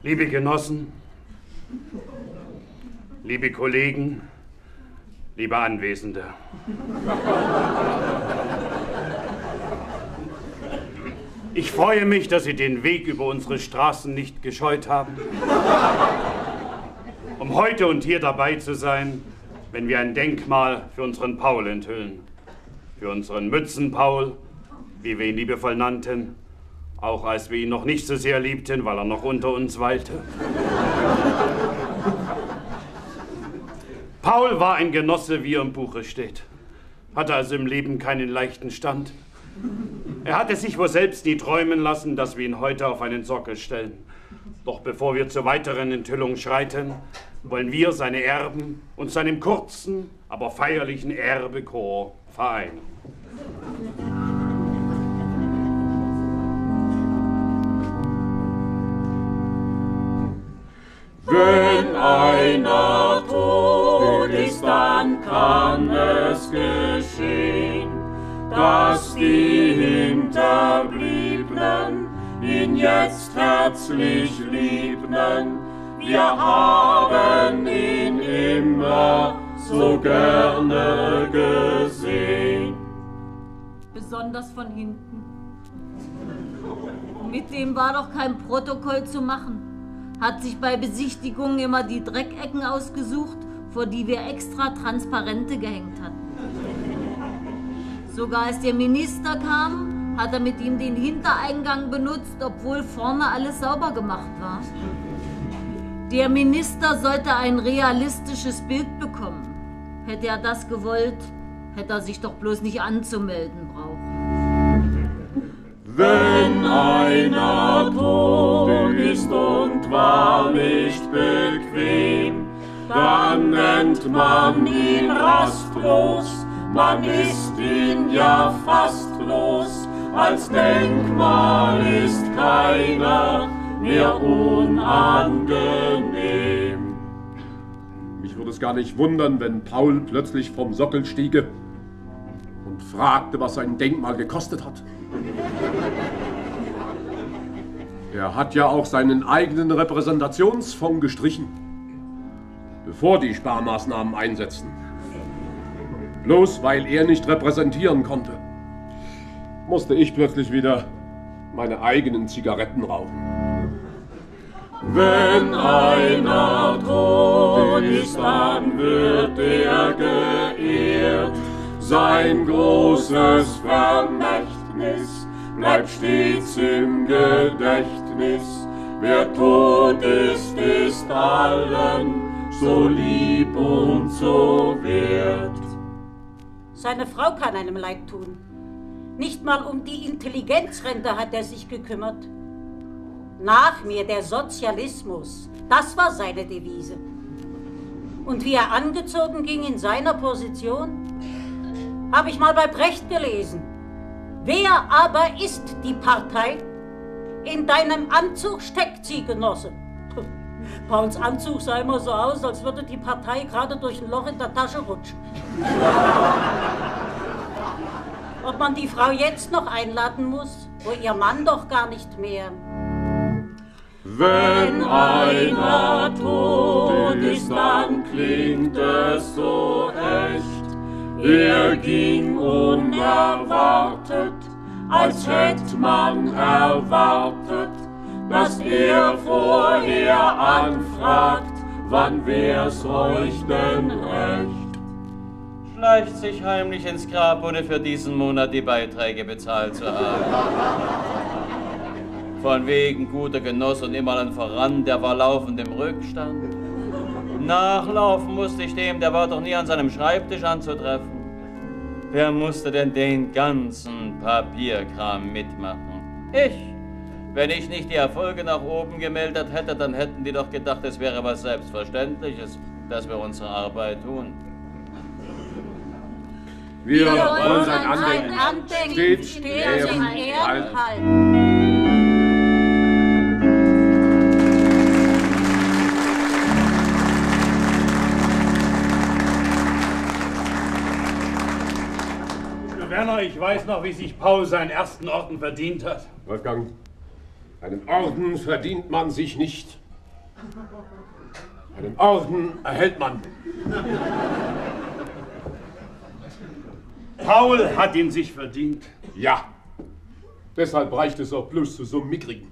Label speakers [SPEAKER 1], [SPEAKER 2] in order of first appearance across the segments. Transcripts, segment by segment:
[SPEAKER 1] Liebe Genossen, liebe Kollegen, liebe Anwesende. Ich freue mich, dass Sie den Weg über unsere Straßen nicht gescheut haben, um heute und hier dabei zu sein, wenn wir ein Denkmal für unseren Paul enthüllen. Für unseren Mützen-Paul, wie wir ihn liebevoll nannten, auch als wir ihn noch nicht so sehr liebten, weil er noch unter uns weilte. Paul war ein Genosse, wie er im Buche steht, hatte also im Leben keinen leichten Stand. Er hatte sich wohl selbst nie träumen lassen, dass wir ihn heute auf einen Sockel stellen. Doch bevor wir zur weiteren Enthüllung schreiten, wollen wir seine Erben und seinem kurzen, aber feierlichen Erbechor vereinen.
[SPEAKER 2] Wenn einer tot ist, dann kann es geschehen, dass die Hinterbliebenen ihn jetzt herzlich liebnen. Wir haben ihn immer so gerne gesehen.
[SPEAKER 3] Besonders von hinten. Mit dem war doch kein Protokoll zu machen. Hat sich bei Besichtigungen immer die Dreckecken ausgesucht, vor die wir extra Transparente gehängt hatten. Sogar als der Minister kam, hat er mit ihm den Hintereingang benutzt, obwohl vorne alles sauber gemacht war. Der Minister sollte ein realistisches Bild bekommen. Hätte er das gewollt, hätte er sich doch bloß nicht anzumelden braucht.
[SPEAKER 2] Wenn einer tot ist und war nicht bequem, dann nennt man ihn rastlos, man ist ihn ja fast los. Als Denkmal ist keiner mehr unangenehm.
[SPEAKER 4] Mich würde es gar nicht wundern, wenn Paul plötzlich vom Sockel stiege und fragte, was sein Denkmal gekostet hat. Er hat ja auch seinen eigenen Repräsentationsfonds gestrichen, bevor die Sparmaßnahmen einsetzten. Bloß weil er nicht repräsentieren konnte, musste ich plötzlich wieder meine eigenen Zigaretten rauchen.
[SPEAKER 2] Wenn einer tot ist, dann wird er geehrt. Sein großes Vermächtnis bleibt stets im Gedächtnis. Wer tot ist, ist allen so lieb und so wert.
[SPEAKER 5] Seine Frau kann einem leid tun. Nicht mal um die Intelligenzrente hat er sich gekümmert. Nach mir der Sozialismus, das war seine Devise. Und wie er angezogen ging in seiner Position, habe ich mal bei Brecht gelesen. Wer aber ist die Partei? In deinem Anzug steckt sie, Genosse. Pauls Anzug sah immer so aus, als würde die Partei gerade durch ein Loch in der Tasche rutschen. Ob man die Frau jetzt noch einladen muss, wo ihr Mann doch gar nicht mehr.
[SPEAKER 2] Wenn einer tot ist, dann klingt es so echt. Er ging unerwartet, als hätte man erwartet, dass er vorher anfragt, wann wär's euch denn recht?
[SPEAKER 6] Schleicht sich heimlich ins Grab, ohne für diesen Monat die Beiträge bezahlt zu haben. Von wegen guter Genoss und immer allen voran, der war laufend im Rückstand. Nachlaufen musste ich dem, der war doch nie an seinem Schreibtisch anzutreffen. Wer musste denn den ganzen Papierkram mitmachen? Ich. Wenn ich nicht die Erfolge nach oben gemeldet hätte, dann hätten die doch gedacht, es wäre was Selbstverständliches, dass wir unsere Arbeit tun.
[SPEAKER 4] Wir wollen sein Andenken stets
[SPEAKER 5] in
[SPEAKER 4] Ehren halten.
[SPEAKER 1] Werner, ich weiß noch, wie sich Paul seinen ersten Orden verdient hat.
[SPEAKER 4] Wolfgang, einen Orden verdient man sich nicht. Einen Orden erhält man.
[SPEAKER 1] Paul hat ihn sich verdient.
[SPEAKER 4] Ja. Deshalb reicht es auch bloß zu so einem mickrigen.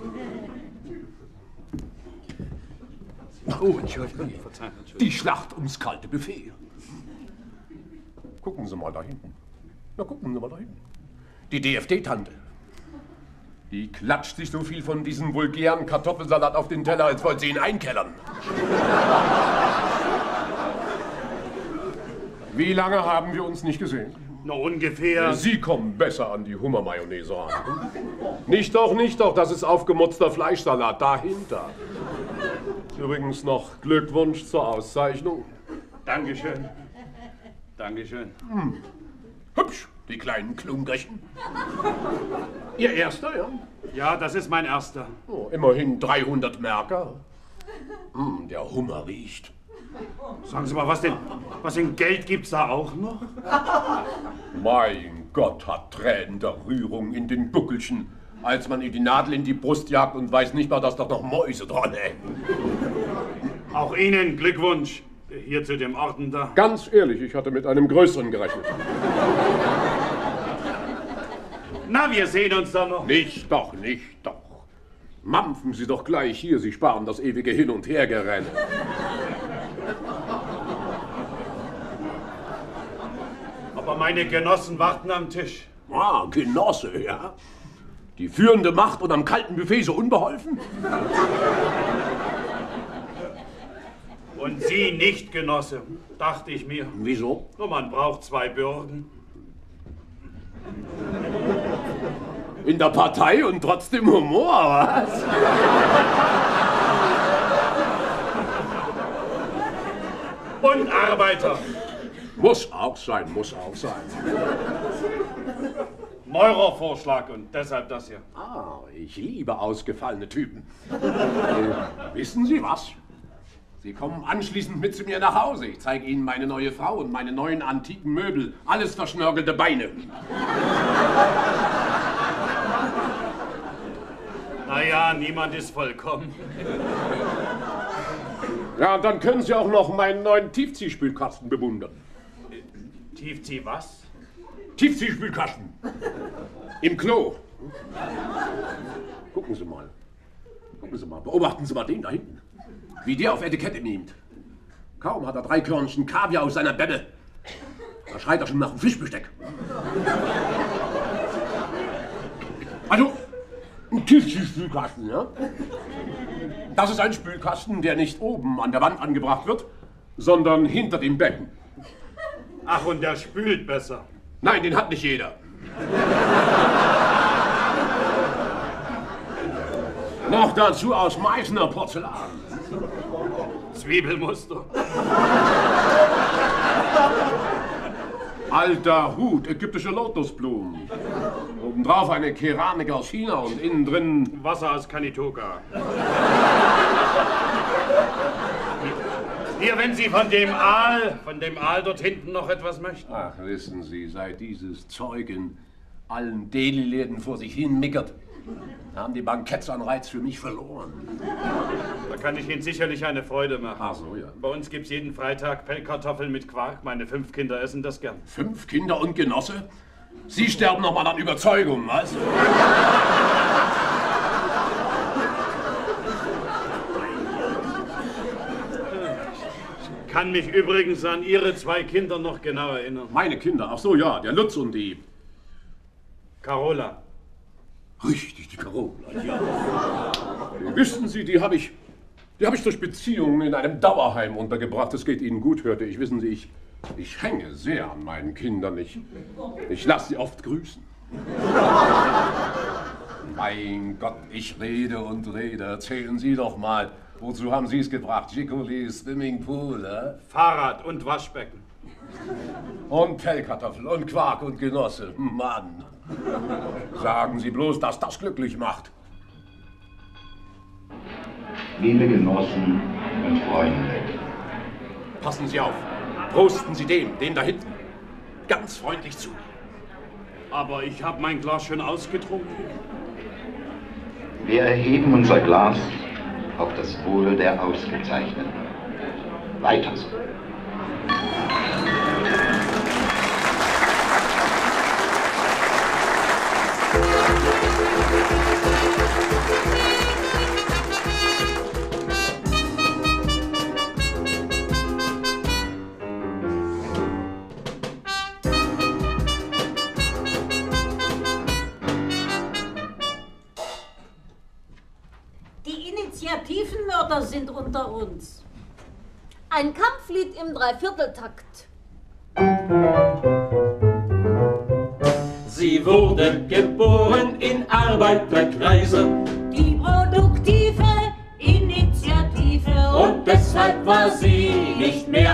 [SPEAKER 4] Oh, Entschuldigung. Die Schlacht ums kalte Buffet. Gucken Sie mal da hinten. Na, gucken Sie mal da hinten. Die DFD-Tante. Die klatscht sich so viel von diesem vulgären Kartoffelsalat auf den Teller, als wollte sie ihn einkellern. Wie lange haben wir uns nicht gesehen?
[SPEAKER 1] Na, ungefähr.
[SPEAKER 4] Sie kommen besser an die Hummermayonnaise ran. Nicht doch, das ist aufgemutzter Fleischsalat dahinter. Übrigens noch Glückwunsch zur Auszeichnung.
[SPEAKER 1] Dankeschön. Dankeschön.
[SPEAKER 4] Hübsch, die kleinen Klungerchen. Ihr erster, ja?
[SPEAKER 1] Ja, das ist mein erster.
[SPEAKER 4] Oh, immerhin 300 Märker. Der Hummer riecht.
[SPEAKER 1] Sagen Sie mal, was denn Geld gibt's da auch noch?
[SPEAKER 4] Mein Gott, hat Tränen der Rührung in den Buckelchen, als man ihm die Nadel in die Brust jagt und weiß nicht mal, dass doch noch Mäuse dran hängen.
[SPEAKER 1] Auch Ihnen Glückwunsch. Hier zu dem Orden da.
[SPEAKER 4] Ganz ehrlich, ich hatte mit einem größeren gerechnet.
[SPEAKER 1] Na, wir sehen uns dann noch.
[SPEAKER 4] Nicht doch. Mampfen Sie doch gleich hier, Sie sparen das ewige Hin- und Hergerenne.
[SPEAKER 1] Aber meine Genossen warten am Tisch.
[SPEAKER 4] Ah, Genosse, ja? Die führende Macht und am kalten Buffet so unbeholfen?
[SPEAKER 1] Und Sie nicht, Genosse, dachte ich mir.
[SPEAKER 4] Wieso?
[SPEAKER 1] Nur man braucht zwei Bürgen.
[SPEAKER 4] In der Partei und trotzdem Humor, was?
[SPEAKER 1] Und Arbeiter.
[SPEAKER 4] Muss auch sein.
[SPEAKER 1] Neuer Vorschlag und deshalb das hier.
[SPEAKER 4] Ah, ich liebe ausgefallene Typen. Wissen Sie was? Sie kommen anschließend mit zu mir nach Hause. Ich zeige Ihnen meine neue Frau und meine neuen antiken Möbel. Alles verschnörkelte Beine.
[SPEAKER 1] Naja, niemand ist vollkommen.
[SPEAKER 4] Ja, und dann können Sie auch noch meinen neuen Tiefziehspülkasten bewundern.
[SPEAKER 1] Tiefzieh was?
[SPEAKER 4] Tiefziehspülkasten. Im Klo. Gucken Sie mal. Beobachten Sie mal den da hinten. Wie der auf Etikette mimt. Kaum hat er 3 Körnchen Kaviar aus seiner Bämme. Da schreit er schon nach dem Fischbesteck. Also, ein Tiefziehspülkasten, ja? Das ist ein Spülkasten, der nicht oben an der Wand angebracht wird, sondern hinter dem Becken.
[SPEAKER 1] Ach, und der spült besser.
[SPEAKER 4] Nein, den hat nicht jeder. Noch dazu aus Meißner Porzellan.
[SPEAKER 1] Zwiebelmuster.
[SPEAKER 4] Alter Hut, ägyptische Lotusblumen. Obendrauf eine Keramik aus China und innen drin
[SPEAKER 1] Wasser aus Kanitoka. Hier, wenn Sie von dem Aal dort hinten noch etwas möchten.
[SPEAKER 4] Ach, wissen Sie, seit dieses Zeug in allen Deli-Läden vor sich hin mickert, haben die Bankettanreiz für mich verloren.
[SPEAKER 1] Da kann ich Ihnen sicherlich eine Freude machen.
[SPEAKER 4] Ach so, ja.
[SPEAKER 1] Bei uns gibt's jeden Freitag Pellkartoffeln mit Quark. Meine 5 Kinder essen das gern.
[SPEAKER 4] 5 Kinder und Genosse? Sie sterben noch mal an Überzeugung, was?
[SPEAKER 1] Ich kann mich übrigens an Ihre 2 Kinder noch genau erinnern.
[SPEAKER 4] Meine Kinder, ach so, ja, der Lutz und die
[SPEAKER 1] Carola.
[SPEAKER 4] Richtig, die Carola, ja. Wissen Sie, die habe ich durch Beziehungen in einem Dauerheim untergebracht. Es geht Ihnen gut, hörte ich. Wissen Sie, ich hänge sehr an meinen Kindern. Ich lasse sie oft grüßen. Mein Gott, ich rede und rede. Erzählen Sie doch mal, wozu haben Sie es gebracht? Gicoli, Swimmingpool,
[SPEAKER 1] Fahrrad und Waschbecken.
[SPEAKER 4] Und Pellkartoffel und Quark und Genosse. Mann. Sagen Sie bloß, dass das glücklich macht.
[SPEAKER 7] Liebe Genossen und Freunde.
[SPEAKER 4] Passen Sie auf. Prosten Sie dem da hinten. Ganz freundlich zu.
[SPEAKER 1] Aber ich habe mein Glas schon ausgetrunken.
[SPEAKER 7] Wir erheben unser Glas auf das Wohl der Ausgezeichneten. Weiter so.
[SPEAKER 5] Die Initiativenmörder sind unter uns.
[SPEAKER 3] Ein Kampflied im Dreivierteltakt.
[SPEAKER 2] Sie wurde geboren in Arbeiterkreise.
[SPEAKER 5] Die produktive Initiative.
[SPEAKER 2] Und deshalb war sie nicht mehr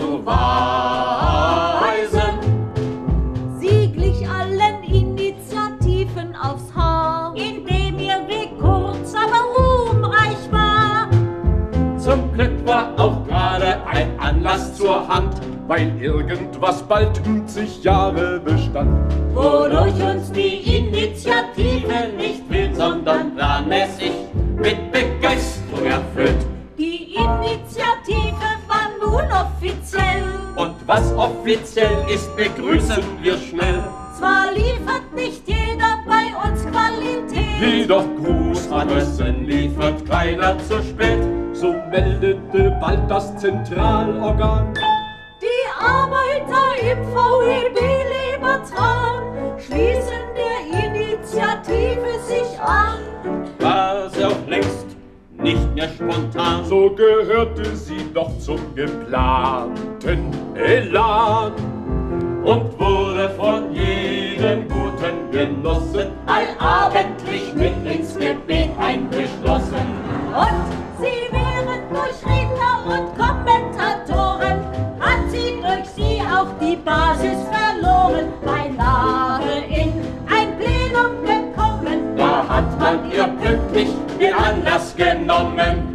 [SPEAKER 2] abzuweisen.
[SPEAKER 3] Sie glich allen Initiativen aufs Haar.
[SPEAKER 5] Indem ihr Weg kurz, aber ruhmreich war.
[SPEAKER 2] Zum Glück war auch gerade ein Anlass zur Hand,
[SPEAKER 4] weil irgendwas bald 50 Jahre bestand.
[SPEAKER 5] Wodurch uns die Initiative nicht will,
[SPEAKER 2] sondern planmäßig mit Begeisterung erfüllt.
[SPEAKER 5] Die Initiative war nun offiziell.
[SPEAKER 2] Und was offiziell ist, begrüßen wir schnell.
[SPEAKER 5] Zwar liefert nicht jeder bei uns Qualität,
[SPEAKER 4] Jedoch Grußadressen
[SPEAKER 2] liefert keiner zu spät.
[SPEAKER 4] so meldete bald das Zentralorgan.
[SPEAKER 5] die Arbeiter im VEB Lebertran schließen der Initiative sich an.
[SPEAKER 2] War sie auch längst nicht mehr spontan.
[SPEAKER 4] So gehörte sie doch zum geplanten Elan
[SPEAKER 2] Und wurde von jedem guten Genossen allabendlich mit ins Gebet eingeschlossen.
[SPEAKER 5] Und sie wären durch Redner und Kommentatoren, hat sie durch sie auch die Basis verloren. Beinahe in ein Plenum gekommen,
[SPEAKER 2] Da hat man ihr pünktlich den Anlass genommen.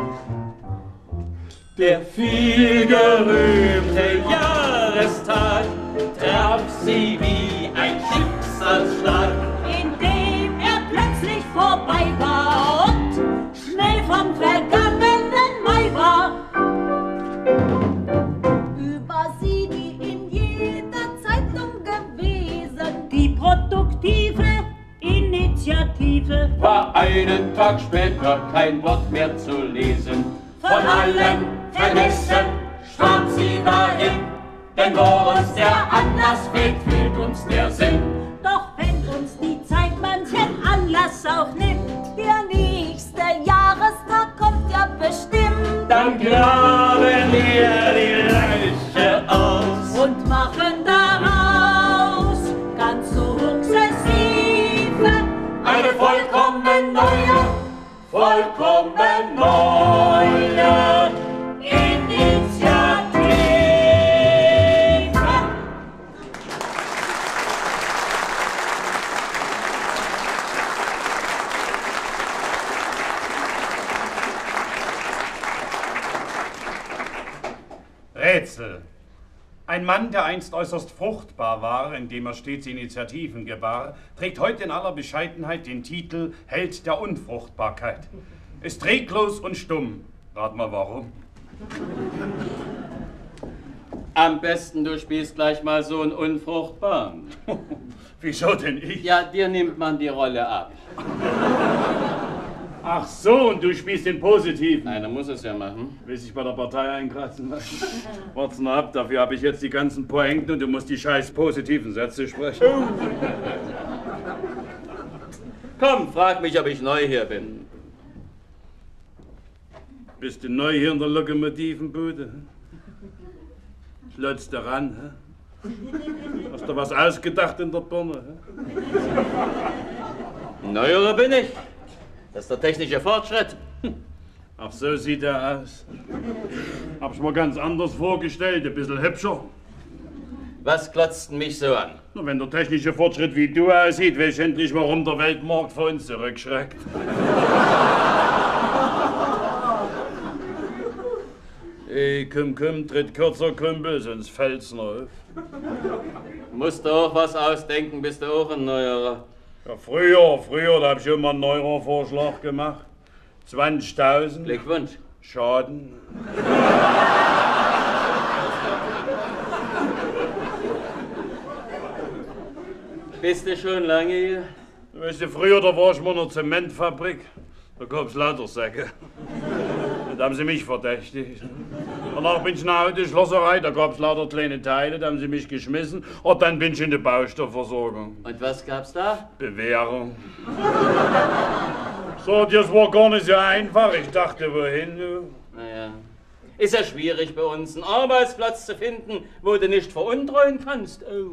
[SPEAKER 2] Der vielgerühmte Jahrestag traf sie wie ein Schicksalsschlag.
[SPEAKER 5] indem er plötzlich vorbei war und schnell vom vergangenen Mai war.
[SPEAKER 3] Über sie, die in jeder Zeitung gewesen.
[SPEAKER 5] Die produktive Initiative
[SPEAKER 2] War einen Tag später kein Wort mehr zu lesen. Von allem vergessen starb sie dahin. Denn wo uns der Anlass fehlt, fehlt uns der Sinn.
[SPEAKER 5] Doch wenn uns die Zeit manchen Anlass auch nimmt,
[SPEAKER 3] Der nächste Jahrestag kommt ja bestimmt.
[SPEAKER 2] Dann graben wir die Leiche aus.
[SPEAKER 5] und machen daraus ganz sukzessive
[SPEAKER 2] Eine vollkommen neue Initiative.
[SPEAKER 1] Rätsel. Ein Mann, der einst äußerst fruchtbar war, indem er stets Initiativen gebar, trägt heute in aller Bescheidenheit den Titel Held der Unfruchtbarkeit. Ist reglos und stumm. Rat mal warum.
[SPEAKER 6] Am besten, du spielst gleich mal so einen Unfruchtbaren.
[SPEAKER 1] Wieso denn ich?
[SPEAKER 6] Ja, dir nimmt man die Rolle ab.
[SPEAKER 1] Ach so, und du spielst den Positiven.
[SPEAKER 6] Einer muss es ja machen.
[SPEAKER 1] Will sich bei der Partei einkratzen lassen? Wart's nur ab, dafür habe ich jetzt die ganzen Pointen und du musst die scheiß positiven Sätze sprechen.
[SPEAKER 6] Komm, frag mich, ob ich neu hier bin.
[SPEAKER 1] Bist du neu hier in der Lokomotivenbude? Klotzt du ran, hä? Hast du was ausgedacht in der Birne, hä?
[SPEAKER 6] Neuerer bin ich. Das ist der technische Fortschritt.
[SPEAKER 1] Ach, so sieht er aus. Hab's mir ganz anders vorgestellt, ein bisschen hübscher.
[SPEAKER 6] Was glotzt mich so an?
[SPEAKER 1] Na, wenn der technische Fortschritt wie du aussieht, weiß ich endlich, warum der Weltmarkt vor uns zurückschreckt. Ey, komm, tritt kürzer, Kumpel, sonst fällt's noch auf.
[SPEAKER 6] Musst du auch was ausdenken, bist du auch ein Neuerer.
[SPEAKER 1] Ja, früher, da hab ich immer einen neueren Vorschlag gemacht. 20.000.
[SPEAKER 6] Glückwunsch.
[SPEAKER 1] Schaden.
[SPEAKER 6] Bist du schon lange hier?
[SPEAKER 1] Weißt du, früher da war ich mal in einer Zementfabrik. Da gab's lauter Säcke. Da haben sie mich verdächtigt. Danach bin ich in eine alte Schlosserei, da gab's lauter kleine Teile, da haben sie mich geschmissen. Und dann bin ich in der Baustoffversorgung.
[SPEAKER 6] Und was gab's da?
[SPEAKER 1] Bewährung. So, das war gar nicht so einfach. Ich dachte, wohin, du?
[SPEAKER 6] Naja. Ist ja schwierig bei uns, einen Arbeitsplatz zu finden, wo du nicht veruntreuen kannst. Oh.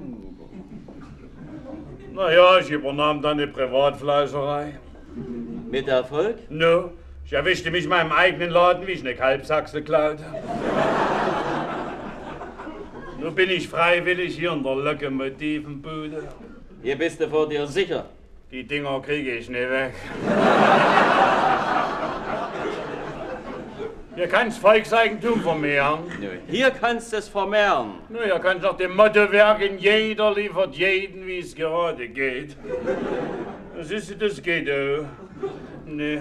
[SPEAKER 1] Naja, ich übernahm dann eine Privatfleischerei.
[SPEAKER 6] Mit Erfolg?
[SPEAKER 1] No, ich erwischte mich in meinem eigenen Laden, wie ich eine Kalbsachse klaute. Nun bin ich freiwillig hier in der Lokomotivenbude.
[SPEAKER 6] Hier bist du vor dir sicher.
[SPEAKER 1] Die Dinger kriege ich nicht weg. Hier kannst Volkseigentum vermehren.
[SPEAKER 6] Nö, hier kannst du es vermehren.
[SPEAKER 1] Na, hier kannst nach dem Motto werken, jeder liefert jeden, wie es gerade geht. Siehst du, das geht auch. Nee.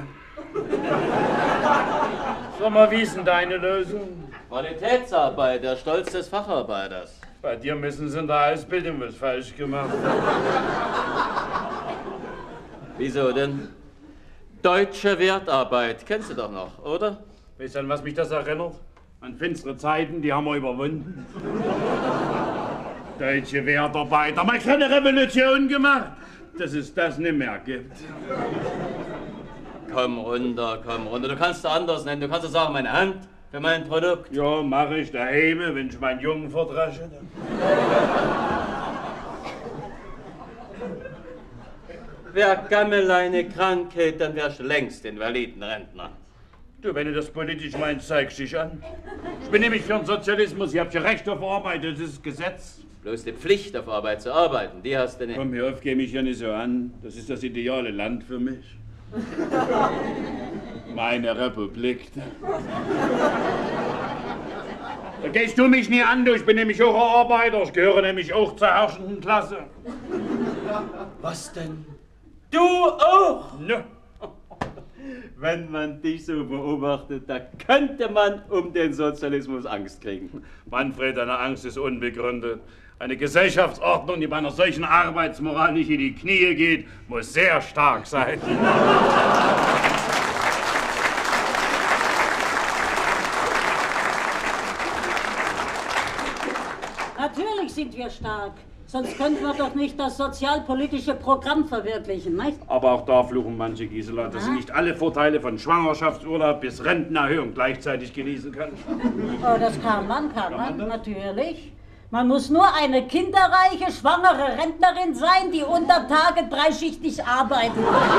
[SPEAKER 1] Sag mal, wie ist denn deine Lösung?
[SPEAKER 6] Qualitätsarbeit, der Stolz des Facharbeiters.
[SPEAKER 1] Bei dir müssen sie in der Ausbildung was falsch gemacht haben.
[SPEAKER 6] Wieso denn? Deutsche Wertarbeit, kennst du doch noch, oder?
[SPEAKER 1] Weißt du, an was mich das erinnert? An finstere Zeiten, die haben wir überwunden. Deutsche Wertarbeit, haben wir keine Revolution gemacht, dass es das nicht mehr gibt.
[SPEAKER 6] Komm runter, komm runter. Du kannst es anders nennen. Du kannst es sagen, meine Hand für mein Produkt.
[SPEAKER 1] Ja, mache ich daheim, wenn ich meinen Jungen verdresche.
[SPEAKER 6] Wär Gammeleine Krankheit, dann wärst du längst Invalidenrentner.
[SPEAKER 1] Du, wenn du das politisch meinst, zeigst dich an. Ich bin nämlich für den Sozialismus. Ihr habt ja Recht auf Arbeit, das ist Gesetz.
[SPEAKER 6] Bloß die Pflicht, auf Arbeit zu arbeiten, die hast du nicht.
[SPEAKER 1] Komm, hör auf, geh mich ja nicht so an. Das ist das ideale Land für mich. Meine Republik. Da gehst du mich nie an, du. Ich bin nämlich auch ein Arbeiter. Ich gehöre nämlich auch zur herrschenden Klasse.
[SPEAKER 6] Was denn? Du auch?
[SPEAKER 1] Ne?
[SPEAKER 6] Wenn man dich so beobachtet, da könnte man um den Sozialismus Angst kriegen.
[SPEAKER 1] Manfred, deine Angst ist unbegründet. Eine Gesellschaftsordnung, die bei einer solchen Arbeitsmoral nicht in die Knie geht, muss sehr stark sein.
[SPEAKER 5] Natürlich sind wir stark. Sonst könnten wir doch nicht das sozialpolitische Programm verwirklichen, nicht?
[SPEAKER 1] Aber auch da fluchen manche, Gisela, dass sie nicht alle Vorteile von Schwangerschaftsurlaub bis Rentenerhöhung gleichzeitig genießen können.
[SPEAKER 5] Oh, das kann man, natürlich. Man muss nur eine kinderreiche, schwangere Rentnerin sein, die unter Tage dreischichtig arbeitet.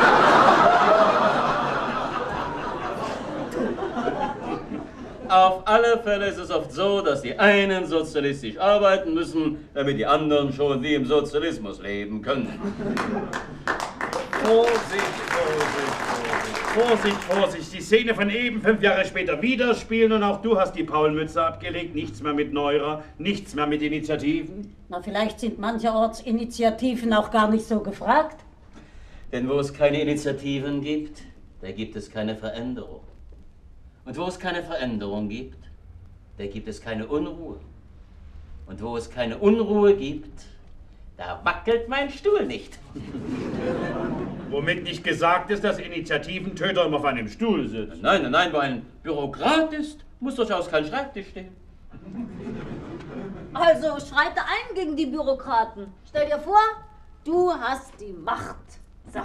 [SPEAKER 6] Auf alle Fälle ist es oft so, dass die einen sozialistisch arbeiten müssen, damit die anderen schon wie im Sozialismus leben können.
[SPEAKER 1] Vorsicht, Vorsicht, Vorsicht. Vorsicht, Vorsicht. Die Szene von eben 5 Jahre später wieder spielen und auch du hast die Paulmütze abgelegt. Nichts mehr mit Neuerer, nichts mehr mit Initiativen.
[SPEAKER 5] Na, vielleicht sind mancherorts Initiativen auch gar nicht so gefragt.
[SPEAKER 6] Denn wo es keine Initiativen gibt, da gibt es keine Veränderung. Und wo es keine Veränderung gibt, da gibt es keine Unruhe. Und wo es keine Unruhe gibt, da wackelt mein Stuhl nicht.
[SPEAKER 1] Womit nicht gesagt ist, dass Initiativentöter immer auf einem Stuhl sitzen.
[SPEAKER 6] Nein, nein, wo ein Bürokrat ist, muss durchaus kein Schreibtisch stehen.
[SPEAKER 3] Also schreite ein gegen die Bürokraten. Stell dir vor, du hast die Macht. So.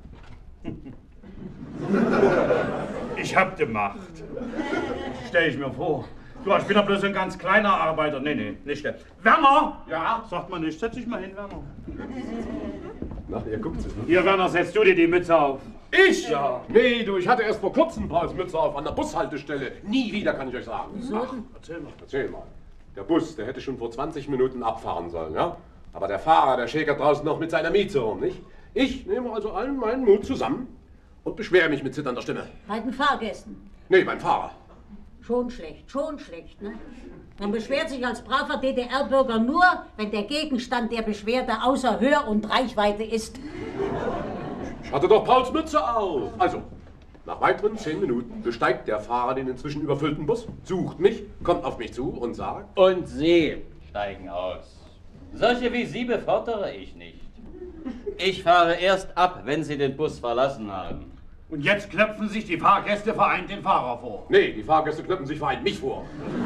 [SPEAKER 1] Ich hab die Macht. Stell ich mir vor. Du, ich bin doch bloß ein ganz kleiner Arbeiter. Nee, nicht der. Werner! Ja? Sagt man nicht. Setz dich mal hin, Werner.
[SPEAKER 4] Na, ihr guckt sich.
[SPEAKER 1] Hier, Werner, setzt du dir die Mütze auf.
[SPEAKER 4] Ich? Ja. Nee, du, ich hatte erst vor kurzem Paulsmütze auf an der Bushaltestelle. Nie wieder, kann ich euch sagen.
[SPEAKER 1] Ach, erzähl mal.
[SPEAKER 4] Erzähl mal. Der Bus, der hätte schon vor 20 Minuten abfahren sollen, ja? Aber der Fahrer, der schäkert draußen noch mit seiner Mieze rum, nicht? Ich nehme also allen meinen Mut zusammen und beschwere mich mit zitternder Stimme.
[SPEAKER 5] Bei den Fahrgästen.
[SPEAKER 4] Nee, beim Fahrer.
[SPEAKER 5] Schon schlecht, ne? Man beschwert sich als braver DDR-Bürger nur, wenn der Gegenstand der Beschwerde außer Hör- und Reichweite ist.
[SPEAKER 4] Ich hatte doch Pauls Mütze auf. Also, Nach weiteren 10 Minuten besteigt der Fahrer den inzwischen überfüllten Bus, sucht mich, kommt auf mich zu und sagt:
[SPEAKER 6] Und Sie steigen aus. Solche wie Sie befördere ich nicht. Ich fahre erst ab, wenn Sie den Bus verlassen haben.
[SPEAKER 1] Und jetzt klopfen sich die Fahrgäste vereint den Fahrer vor.
[SPEAKER 4] Nee, die Fahrgäste klopfen sich vereint mich vor.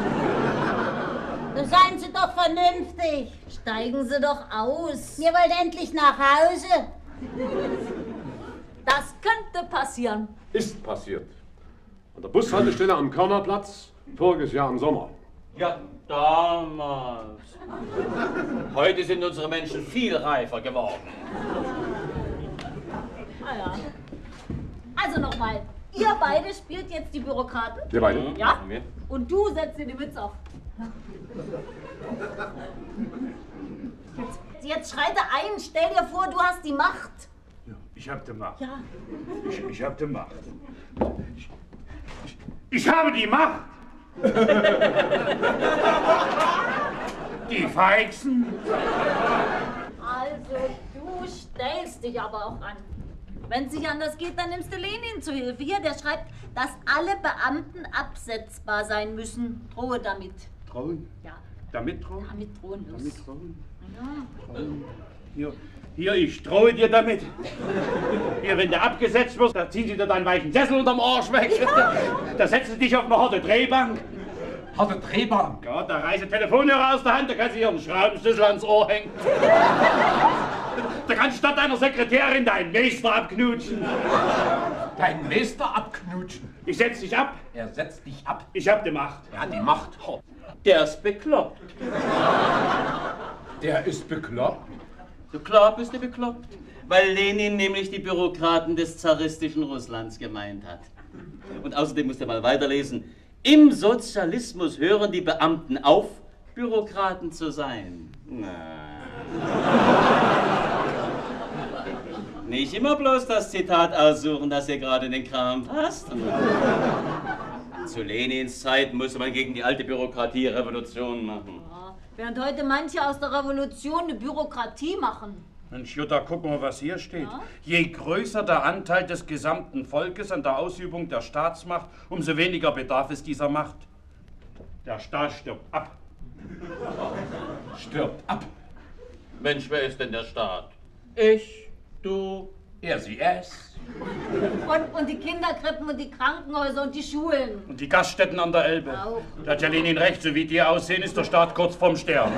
[SPEAKER 5] Seien Sie doch vernünftig.
[SPEAKER 3] Steigen Sie doch aus.
[SPEAKER 5] Wir wollen endlich nach Hause.
[SPEAKER 3] Das könnte passieren.
[SPEAKER 4] Ist passiert. An der Bushaltestelle am Körnerplatz, voriges Jahr im Sommer.
[SPEAKER 6] Ja, damals. Heute sind unsere Menschen viel reifer geworden.
[SPEAKER 3] Ah ja. Also nochmal, ihr beide spielt jetzt die Bürokraten.
[SPEAKER 4] Wir beide?
[SPEAKER 3] Ja? Und du setzt dir die Mütze auf. Jetzt schreite ein, stell dir vor, du hast die Macht.
[SPEAKER 1] Ja, ich hab die Macht.
[SPEAKER 3] Ja.
[SPEAKER 1] Ich hab die Macht. Ich habe die Macht! Die Feixen!
[SPEAKER 3] Also, du stellst dich aber auch an. Wenn es nicht anders geht, dann nimmst du Lenin zu Hilfe. Hier, der schreibt, dass alle Beamten absetzbar sein müssen. Drohe damit.
[SPEAKER 1] Drohen?
[SPEAKER 3] Ja.
[SPEAKER 1] Damit drohen?
[SPEAKER 3] Damit drohen los.
[SPEAKER 1] Damit drohen?
[SPEAKER 3] Ja.
[SPEAKER 1] Drohen. Hier, ich drohe dir damit. Hier, wenn du abgesetzt wirst, da ziehen sie dir deinen weichen Sessel unterm Arsch weg. Ja. Da setzen sie dich auf eine harte Drehbank.
[SPEAKER 4] Harte Drehbank?
[SPEAKER 1] Ja, da reißt der Telefonhörer aus der Hand, da kannst du hier einen Schraubenschlüssel ans Ohr hängen. Da kannst du statt deiner Sekretärin deinen Meister abknutschen.
[SPEAKER 4] Deinen Meister abknutschen?
[SPEAKER 1] Ich setz dich ab.
[SPEAKER 4] Er setzt dich ab.
[SPEAKER 1] Ich hab die Macht.
[SPEAKER 4] Er hat die Macht.
[SPEAKER 6] Der ist bekloppt.
[SPEAKER 4] Der ist bekloppt?
[SPEAKER 6] Du klar bist du bekloppt, weil Lenin nämlich die Bürokraten des zaristischen Russlands gemeint hat. Und außerdem musst du mal weiterlesen. Im Sozialismus hören die Beamten auf, Bürokraten zu sein. Nicht immer bloß das Zitat aussuchen, das dir gerade in den Kram passt. Zu Lenins Zeit musste man gegen die alte Bürokratie Revolution machen.
[SPEAKER 3] Ja, während heute manche aus der Revolution eine Bürokratie machen.
[SPEAKER 1] Mensch, Jutta, guck mal, was hier steht.
[SPEAKER 3] Ja?
[SPEAKER 1] Je größer der Anteil des gesamten Volkes an der Ausübung der Staatsmacht, umso weniger bedarf es dieser Macht. Der Staat stirbt ab.
[SPEAKER 4] Stirbt ab.
[SPEAKER 6] Mensch, wer ist denn der Staat? Ich, du,
[SPEAKER 4] Er, sie, es.
[SPEAKER 3] Und die Kinderkrippen und die Krankenhäuser und die Schulen.
[SPEAKER 1] Und die Gaststätten an der Elbe.
[SPEAKER 3] Auch.
[SPEAKER 1] Da hat ja Lenin recht, so wie die aussehen, ist der Staat kurz vorm Sterben.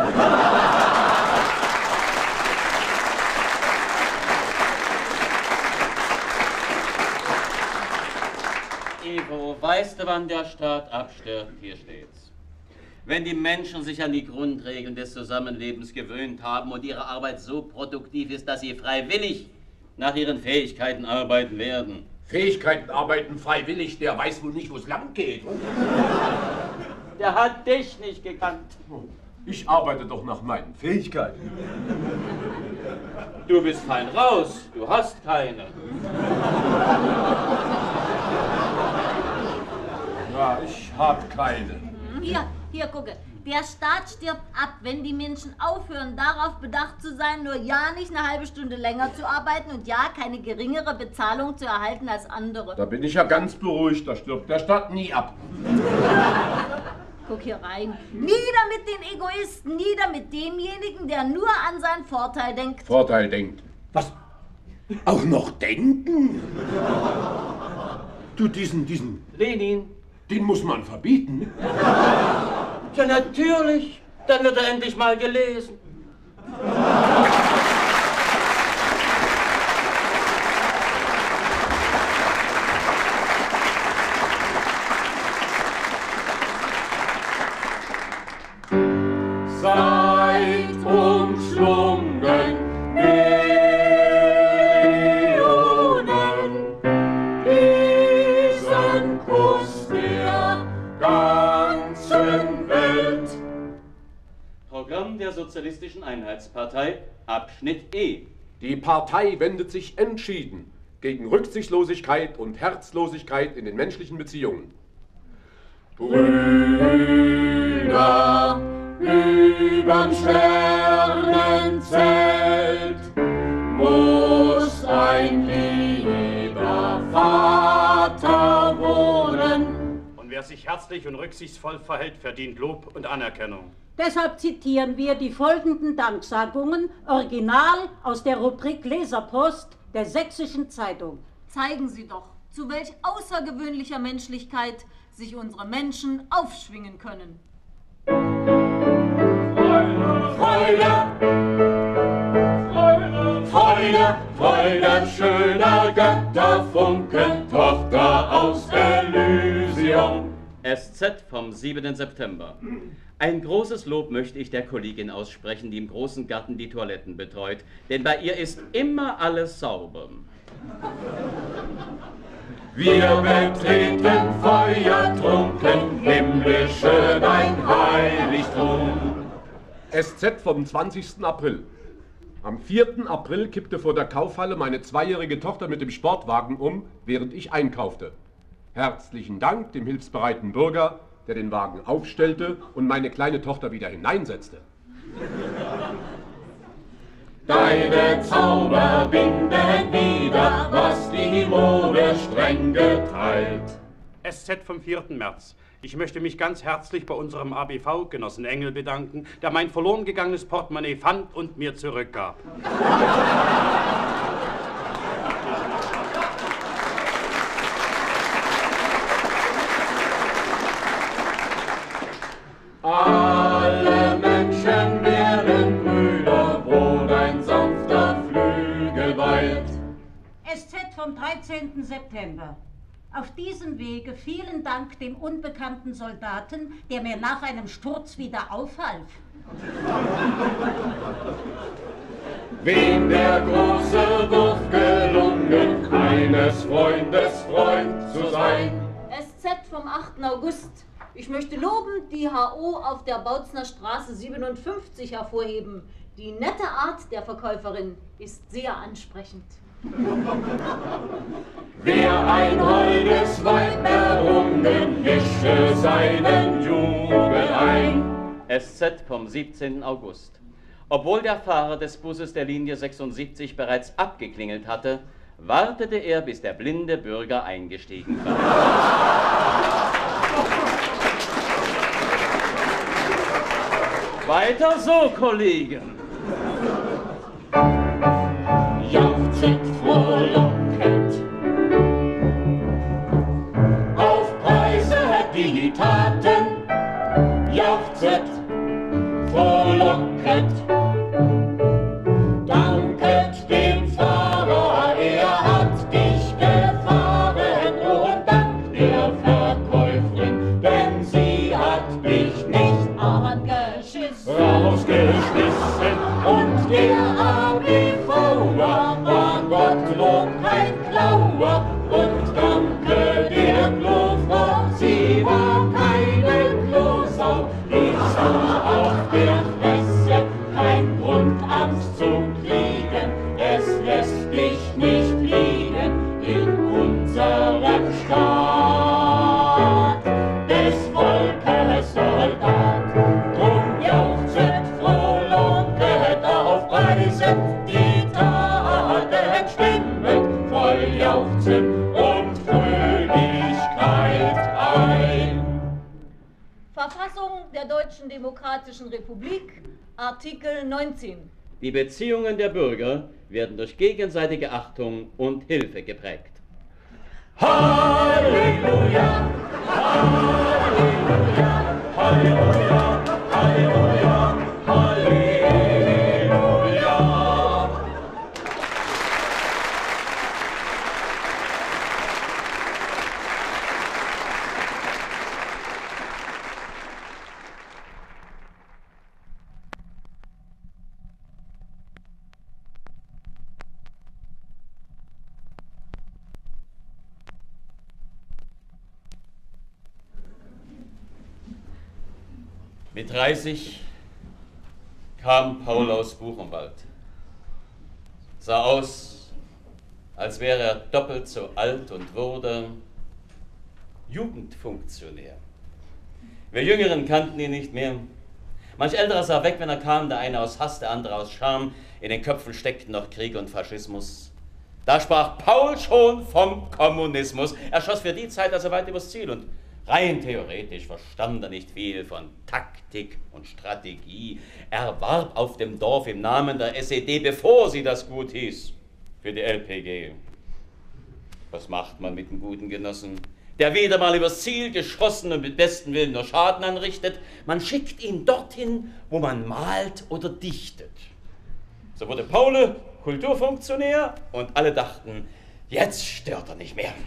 [SPEAKER 6] Ivo, weißt du, wann der Staat abstirbt? Hier steht's. Wenn die Menschen sich an die Grundregeln des Zusammenlebens gewöhnt haben und ihre Arbeit so produktiv ist, dass sie freiwillig nach ihren Fähigkeiten arbeiten werden.
[SPEAKER 4] Fähigkeiten arbeiten freiwillig, der weiß wohl nicht, wo es lang geht.
[SPEAKER 6] Der hat dich nicht gekannt.
[SPEAKER 4] Ich arbeite doch nach meinen Fähigkeiten.
[SPEAKER 6] Du bist fein raus, du hast keine.
[SPEAKER 4] Ja, ich hab keine.
[SPEAKER 3] Hier, gucke. Der Staat stirbt ab, wenn die Menschen aufhören, darauf bedacht zu sein, nur ja nicht eine halbe Stunde länger zu arbeiten und ja keine geringere Bezahlung zu erhalten als andere.
[SPEAKER 4] Da bin ich ja ganz beruhigt, da stirbt der Staat nie ab.
[SPEAKER 3] Guck hier rein. Nieder mit den Egoisten, nieder mit demjenigen, der nur an seinen Vorteil denkt.
[SPEAKER 4] Vorteil denkt. Was? Auch noch denken? Du, diesen,
[SPEAKER 6] Lenin.
[SPEAKER 4] den muss man verbieten.
[SPEAKER 6] Ja, natürlich. Dann wird er endlich mal gelesen.
[SPEAKER 2] Seid umschlungen, Millionen, diesen Kuss der ganzen Welt.
[SPEAKER 6] Programm der Sozialistischen Einheitspartei, Abschnitt E.
[SPEAKER 4] Die Partei wendet sich entschieden gegen Rücksichtslosigkeit und Herzlosigkeit in den menschlichen Beziehungen.
[SPEAKER 2] Brüder, überm Sternenzelt muss ein lieber Vater
[SPEAKER 1] sich herzlich und rücksichtsvoll verhält, verdient Lob und Anerkennung.
[SPEAKER 5] Deshalb zitieren wir die folgenden Danksagungen, original aus der Rubrik Leserpost der Sächsischen Zeitung.
[SPEAKER 3] Zeigen Sie doch, zu welch außergewöhnlicher Menschlichkeit sich unsere Menschen aufschwingen können.
[SPEAKER 2] Freude, Freude, Freude, Freude, schöner Götterfunken, Tochter aus Elysium.
[SPEAKER 6] SZ vom 7. September. Ein großes Lob möchte ich der Kollegin aussprechen, die im großen Garten die Toiletten betreut, denn bei ihr ist immer alles sauber.
[SPEAKER 2] Wir betreten feuertrunken, himmlische dein Heiligtum.
[SPEAKER 4] SZ vom 20. April. Am 4. April kippte vor der Kaufhalle meine 2-jährige Tochter mit dem Sportwagen um, während ich einkaufte. Herzlichen Dank dem hilfsbereiten Bürger, der den Wagen aufstellte und meine kleine Tochter wieder hineinsetzte.
[SPEAKER 2] Deine Zauber binden wieder, was die Mode streng geteilt.
[SPEAKER 1] SZ vom 4. März. Ich möchte mich ganz herzlich bei unserem ABV-Genossen Engel bedanken, der mein verloren gegangenes Portemonnaie fand und mir zurückgab.
[SPEAKER 2] Alle Menschen werden Brüder, wo dein sanfter Flügel weilt.
[SPEAKER 5] SZ vom 13. September. Auf diesem Wege vielen Dank dem unbekannten Soldaten, der mir nach einem Sturz wieder aufhalf.
[SPEAKER 2] Wem der große Wurf gelungen, eines Freundes Freund zu sein.
[SPEAKER 3] SZ vom 8. August. Ich möchte lobend die HO auf der Bautzner Straße 57 hervorheben. Die nette Art der Verkäuferin ist sehr ansprechend.
[SPEAKER 2] Wer ein holdes Weib errungen, mische seinen Jubel ein.
[SPEAKER 6] SZ vom 17. August. Obwohl der Fahrer des Busses der Linie 76 bereits abgeklingelt hatte, wartete er, bis der blinde Bürger eingestiegen war. Weiter so, Kollegen!
[SPEAKER 2] Jauchzet frohlockend, aufpreiset die Taten, jauchzet frohlockend, danket dem Fahrer, er hat dich gefahren, und dank der Verkäuferin, denn sie hat dich nicht rausgeschmissen, und der ABV war Gottlob kein Klauer, und danke der Klofrau, sie war keine Klosau, ich sah auf der Fresse kein Grund Angst zu kriegen, es lässt dich nicht liegen in unserem Staat des Volkes Soldat. Drum jauchzet frohlocket aufpreisend, die Taten stimmen voll Jauchzen und Fröhlichkeit ein.
[SPEAKER 3] Verfassung der Deutschen Demokratischen Republik, Artikel 19.
[SPEAKER 6] Die Beziehungen der Bürger werden durch gegenseitige Achtung und Hilfe geprägt.
[SPEAKER 2] Halleluja, Halleluja, Halleluja, Halleluja, Halleluja.
[SPEAKER 6] Mit 30 kam Paul aus Buchenwald. Sah aus, als wäre er doppelt so alt und wurde Jugendfunktionär. Wir Jüngeren kannten ihn nicht mehr. Manch Älterer sah weg, wenn er kam, der eine aus Hass, der andere aus Scham. In den Köpfen steckten noch Krieg und Faschismus. Da sprach Paul schon vom Kommunismus. Er schoss für die Zeit also weit übers Ziel und Rein theoretisch verstand er nicht viel von Taktik und Strategie. Er warb auf dem Dorf im Namen der SED, bevor sie das gut hieß, für die LPG. Was macht man mit einem guten Genossen, der wieder mal übers Ziel geschossen und mit bestem Willen nur Schaden anrichtet? Man schickt ihn dorthin, wo man malt oder dichtet. So wurde Paul Kulturfunktionär und alle dachten, jetzt stört er nicht mehr.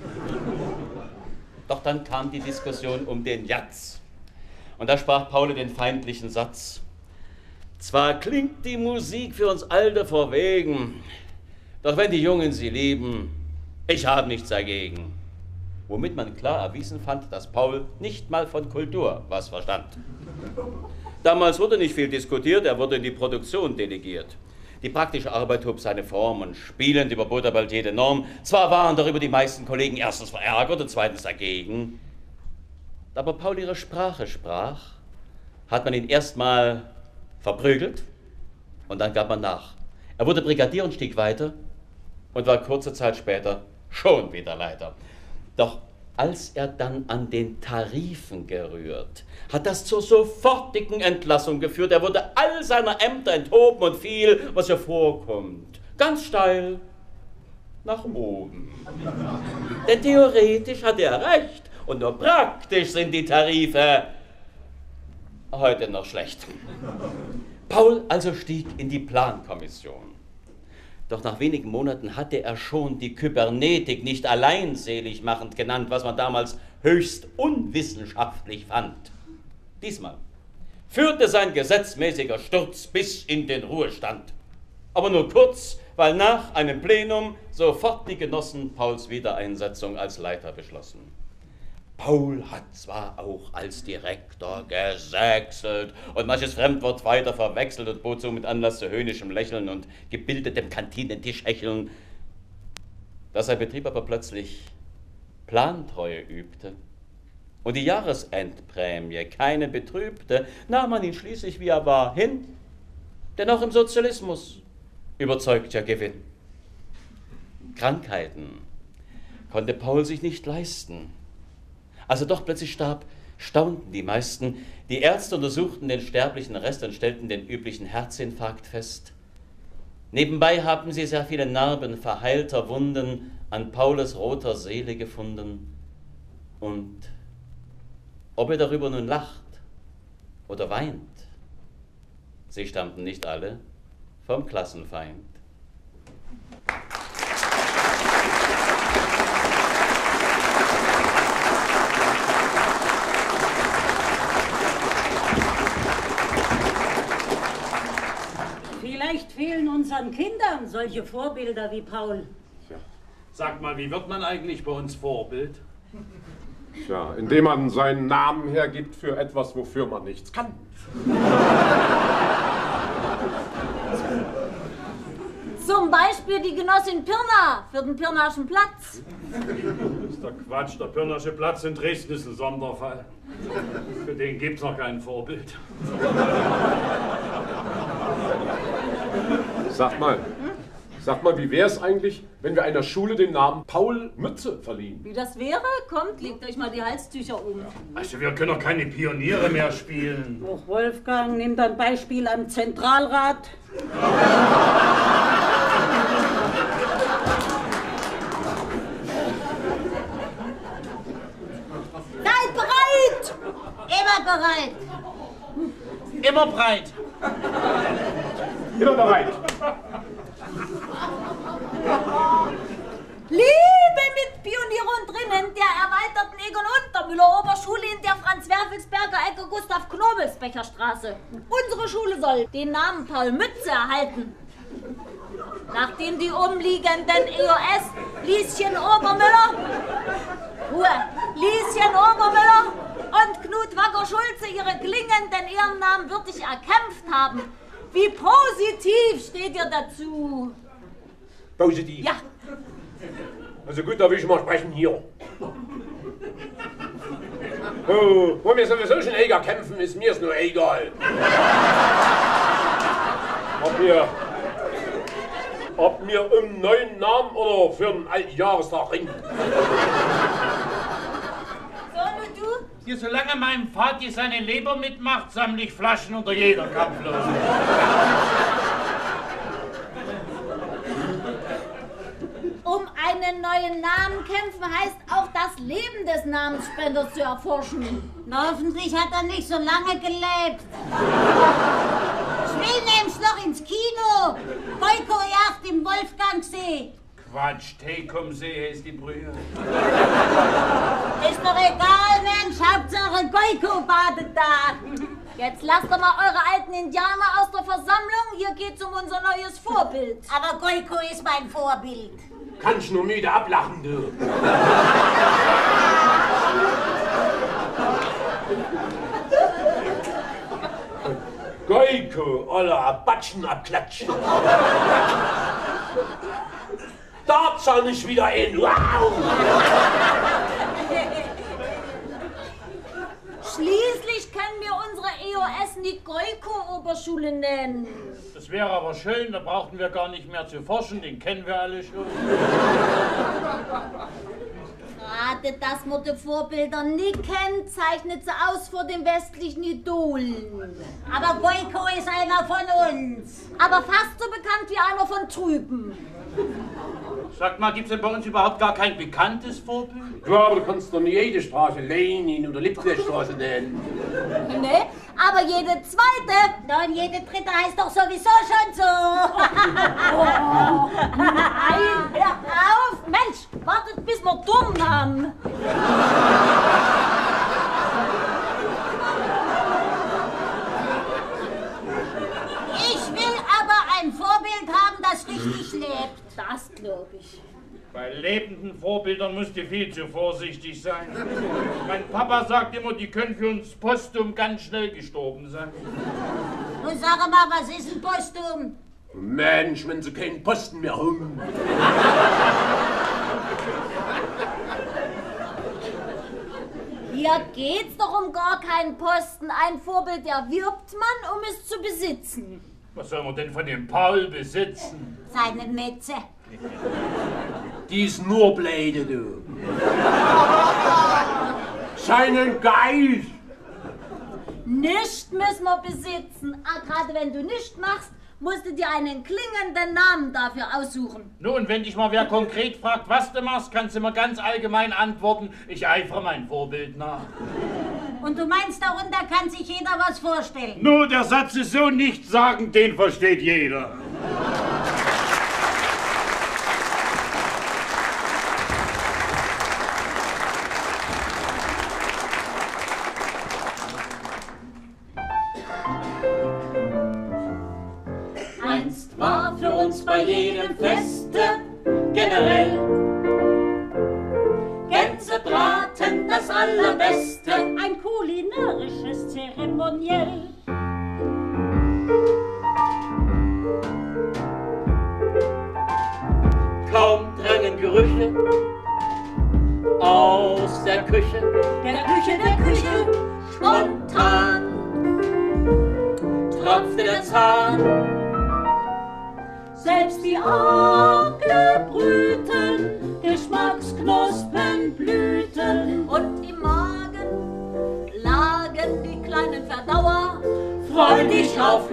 [SPEAKER 6] Doch dann kam die Diskussion um den Jatz. Und da sprach Paul den feindlichen Satz: Zwar klingt die Musik für uns Alte verwegen, doch wenn die Jungen sie lieben, ich habe nichts dagegen. Womit man klar erwiesen fand, dass Paul nicht mal von Kultur was verstand. Damals wurde nicht viel diskutiert, er wurde in die Produktion delegiert. Die praktische Arbeit hob seine Form und spielend überbot er bald jede Norm. Zwar waren darüber die meisten Kollegen erstens verärgert und zweitens dagegen. Aber Paul ihre Sprache sprach, hat man ihn erstmal verprügelt und dann gab man nach. Er wurde Brigadier und stieg weiter und war kurze Zeit später schon wieder Leiter. Doch als er dann an den Tarifen gerührt, hat das zur sofortigen Entlassung geführt. Er wurde all seiner Ämter enthoben und fiel, was hier vorkommt, ganz steil nach oben. Denn theoretisch hat er recht und nur praktisch sind die Tarife heute noch schlecht. Paul also stieg in die Plankommission. Doch nach wenigen Monaten hatte er schon die Kybernetik nicht allein seligmachend genannt, was man damals höchst unwissenschaftlich fand. Diesmal führte sein gesetzmäßiger Sturz bis in den Ruhestand. Aber nur kurz, weil nach einem Plenum sofort die Genossen Pauls Wiedereinsetzung als Leiter beschlossen. Paul hat zwar auch als Direktor gesächselt und manches Fremdwort weiter verwechselt und bot so mit Anlass zu höhnischem Lächeln und gebildetem Kantinentischhecheln, dass sein Betrieb aber plötzlich Plantreue übte und die Jahresendprämie keine betrübte, nahm man ihn schließlich, wie er war, hin, denn auch im Sozialismus überzeugt ja Gewinn. Krankheiten konnte Paul sich nicht leisten. Als er doch plötzlich starb, staunten die meisten. Die Ärzte untersuchten den sterblichen Rest und stellten den üblichen Herzinfarkt fest. Nebenbei haben sie sehr viele Narben verheilter Wunden an Paules roter Seele gefunden. Und ob er darüber nun lacht oder weint, sie stammten nicht alle vom Klassenfeind.
[SPEAKER 5] Vielleicht fehlen unseren Kindern solche Vorbilder wie Paul.
[SPEAKER 1] Tja. Sag mal, wie wird man eigentlich bei uns Vorbild?
[SPEAKER 4] Tja, indem man seinen Namen hergibt für etwas, wofür man nichts kann.
[SPEAKER 3] Zum Beispiel die Genossin Pirna für den Pirnaschen Platz.
[SPEAKER 1] Das ist der Quatsch, der Pirnasche Platz in Dresden ist ein Sonderfall. Für den gibt's noch kein Vorbild.
[SPEAKER 4] Sag mal, wie wäre es eigentlich, wenn wir einer Schule den Namen Paul Mütze verliehen?
[SPEAKER 3] Wie das wäre? Kommt, legt euch mal die Halstücher um.
[SPEAKER 1] Also wir können doch keine Pioniere mehr spielen.
[SPEAKER 5] Och, Wolfgang, nimm dein Beispiel am Zentralrat.
[SPEAKER 3] Seid bereit! Immer bereit!
[SPEAKER 2] Immer breit.
[SPEAKER 4] Immer bereit.
[SPEAKER 3] Liebe Mitpioniere und drinnen der erweiterten Egon Untermüller Oberschule in der Franz-Werfelsberger Ecke Gustav-Knobelsbecher-Straße. Unsere Schule soll den Namen Paul Mütze erhalten. Nachdem die umliegenden EOS Lieschen Obermüller, Lieschen Obermüller und Knut Wacker-Schulze ihre klingenden Ehrennamen würdig erkämpft haben. Wie positiv steht ihr dazu?
[SPEAKER 4] Positiv?
[SPEAKER 3] Ja.
[SPEAKER 4] Also gut, da will ich mal sprechen hier. Oh, wo wir sowieso schon Eger kämpfen, ist mir's nur egal. Ob mir um neuen Namen oder für einen alten Jahrestag ringen.
[SPEAKER 3] So, nun
[SPEAKER 1] Hier, solange mein Vati seine Leber mitmacht, sammle ich Flaschen unter jeder Kampflose.
[SPEAKER 3] Um einen neuen Namen kämpfen heißt auch das Leben des Namensspenders zu erforschen.
[SPEAKER 5] Na, hoffentlich hat er nicht so lange gelebt. Ich will nämlich noch ins Kino. Goiko-Jagd im Wolfgangsee.
[SPEAKER 1] Quatsch, Teekumsee ist die Brühe.
[SPEAKER 5] Ist doch egal, Mensch. Hauptsache Goiko badet da.
[SPEAKER 3] Jetzt lasst doch mal eure alten Indianer aus der Versammlung. Hier geht's um unser neues Vorbild.
[SPEAKER 5] Aber Goiko ist mein Vorbild.
[SPEAKER 4] Kannst nur müde ablachen, du. Goiko, aller Abatschen abklatschen. Da zahl ich wieder in. Wow!
[SPEAKER 3] Schließlich können wir unsere EOS nicht Goiko-Oberschule nennen.
[SPEAKER 1] Das wäre aber schön, da brauchten wir gar nicht mehr zu forschen, den kennen wir alle schon.
[SPEAKER 3] Gerade dass man die Vorbilder nicht kennt, zeichnet sie aus vor den westlichen Idolen.
[SPEAKER 5] Aber Goiko ist einer von uns.
[SPEAKER 3] Aber fast so bekannt wie einer von drüben.
[SPEAKER 1] Sag mal, gibt's denn bei uns überhaupt gar kein bekanntes Vorbild?
[SPEAKER 4] Ja, aber du kannst doch nicht jede Straße Lenin oder Liebknechtstraße nennen.
[SPEAKER 3] Ne? Aber jede zweite.
[SPEAKER 5] Na, und jede dritte heißt doch sowieso schon so.
[SPEAKER 3] Nein, hör auf! Mensch, wartet bis wir dumm haben.
[SPEAKER 5] Ich will aber ein Vorbild haben, das richtig lebt.
[SPEAKER 3] Das glaube ich.
[SPEAKER 1] Bei lebenden Vorbildern musst du viel zu vorsichtig sein. Mein Papa sagt immer, die können für uns posthum ganz schnell gestorben sein.
[SPEAKER 5] Nun sag mal, was ist ein Posthum?
[SPEAKER 4] Mensch, wenn sie keinen Posten mehr haben.
[SPEAKER 3] Hier geht's doch um gar keinen Posten. Ein Vorbild erwirbt man, um es zu besitzen.
[SPEAKER 1] Was soll man denn von dem Paul besitzen?
[SPEAKER 5] Seine Metze.
[SPEAKER 4] Die ist nur Bläde, du. Seinen Geist.
[SPEAKER 3] Nicht müssen wir besitzen. Gerade wenn du nicht machst, musst du dir einen klingenden Namen dafür aussuchen.
[SPEAKER 1] Nun, wenn dich mal wer konkret fragt, was du machst, kannst du immer ganz allgemein antworten, ich eifere mein Vorbild nach.
[SPEAKER 5] Und du meinst, darunter kann sich jeder was vorstellen?
[SPEAKER 1] Nur der Satz ist so nichtssagend, den versteht jeder.
[SPEAKER 2] Einst war für uns bei jedem Feste generell Gänsebraten das Allerbeste,
[SPEAKER 5] Ein kulinarisches Zeremoniell.
[SPEAKER 2] kaum drangen Gerüche aus der Küche,
[SPEAKER 5] Der Küche,
[SPEAKER 2] spontan tropfte der Zahn.
[SPEAKER 5] selbst die abgebrühten Geschmacksknospen blühten.
[SPEAKER 3] Und im Magen lagen die kleinen Verdauer.
[SPEAKER 2] Freu dich auf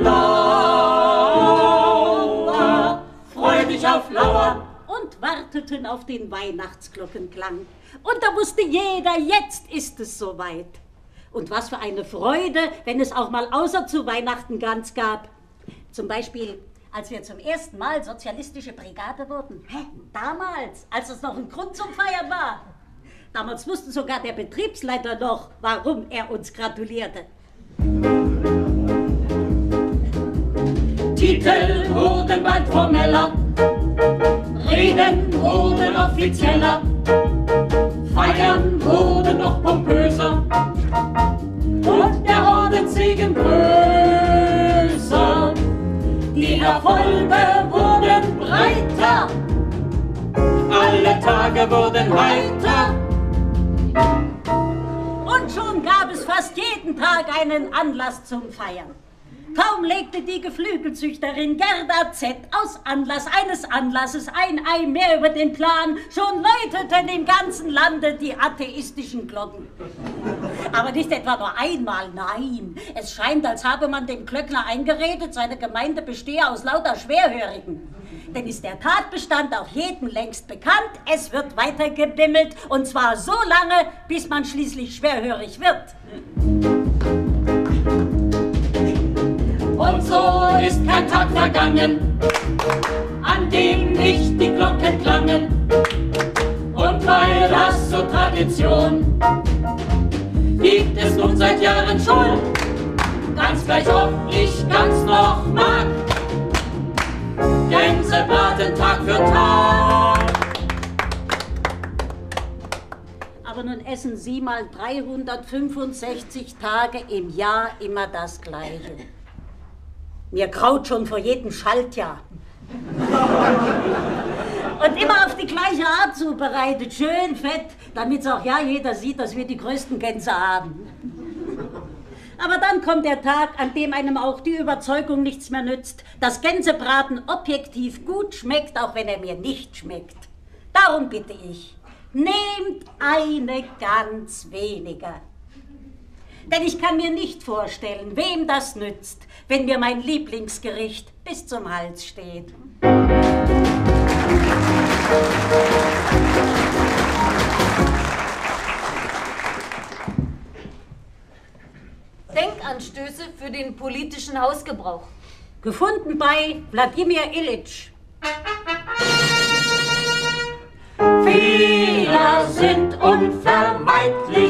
[SPEAKER 2] Lauer, freu dich auf Lauer.
[SPEAKER 5] Und warteten auf den Weihnachtsglockenklang. Und da wusste jeder, jetzt ist es soweit. Und was für eine Freude, wenn es auch mal außer zu Weihnachten Gans gab. Zum Beispiel, als wir zum ersten Mal sozialistische Brigade wurden. Damals, als es noch ein Grund zum Feiern war. Damals wusste sogar der Betriebsleiter noch, warum er uns gratulierte.
[SPEAKER 2] Titel wurden bald formeller, Reden wurden offizieller, Feiern wurden noch pompöser und der Ordenssegen größer. Die Erfolge wurden breiter, alle Tage wurden heiter.
[SPEAKER 5] Und schon gab es fast jeden Tag einen Anlass zum Feiern. Kaum legte die Geflügelzüchterin Gerda Z. aus Anlass eines Anlasses ein Ei mehr über den Plan, schon läuteten im ganzen Lande die atheistischen Glocken. Aber nicht etwa nur einmal, nein. Es scheint, als habe man dem Klöckner eingeredet, seine Gemeinde bestehe aus lauter Schwerhörigen. Denn ist der Tatbestand auch jedem längst bekannt, es wird weiter gebimmelt, und zwar so lange, bis man schließlich schwerhörig wird.
[SPEAKER 2] Und so ist kein Tag vergangen, an dem nicht die Glocken klangen. Und weil das so Tradition gibt es nun seit Jahren schon, ganz gleich ob ich ganz noch mag, Gänsebraten Tag für Tag.
[SPEAKER 5] Aber nun essen Sie mal 365 Tage im Jahr immer das Gleiche. Mir graut schon vor jedem Schaltjahr. Und immer auf die gleiche Art zubereitet, schön fett, damit auch ja jeder sieht, dass wir die größten Gänse haben. Aber dann kommt der Tag, an dem einem auch die Überzeugung nichts mehr nützt, dass Gänsebraten objektiv gut schmeckt, auch wenn er mir nicht schmeckt. Darum bitte ich, nehmt eine ganz weniger. Denn ich kann mir nicht vorstellen, wem das nützt, wenn mir mein Lieblingsgericht bis zum Hals steht.
[SPEAKER 3] Denkanstöße für den politischen Hausgebrauch.
[SPEAKER 5] Gefunden bei Wladimir Ilitsch.
[SPEAKER 2] Fehler sind unvermeidlich.